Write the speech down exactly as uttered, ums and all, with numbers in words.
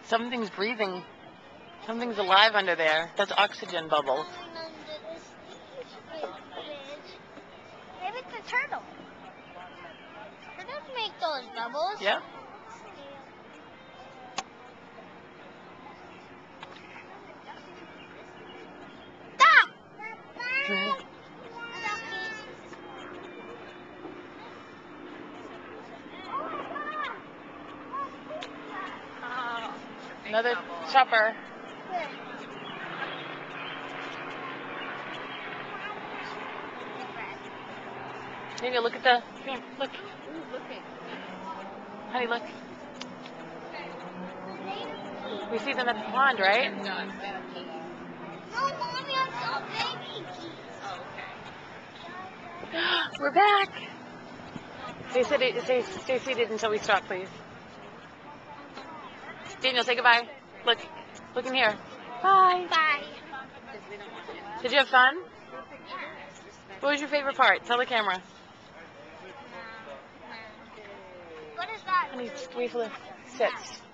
Something's breathing. Something's alive under there. That's oxygen bubbles. Maybe it's a turtle. Turtles make those bubbles. Yep. Stop! Another chopper. Maybe look at the. Here, look. Honey, look. We see them at the pond, right? No, Mommy, I'm so baby. We're back. Stay seated, stay, stay seated until we stop, please. Daniel, say goodbye. Look, look in here. Bye. Bye. Did you have fun? What was your favorite part? Tell the camera. What is that? Honey, just wait for the sits.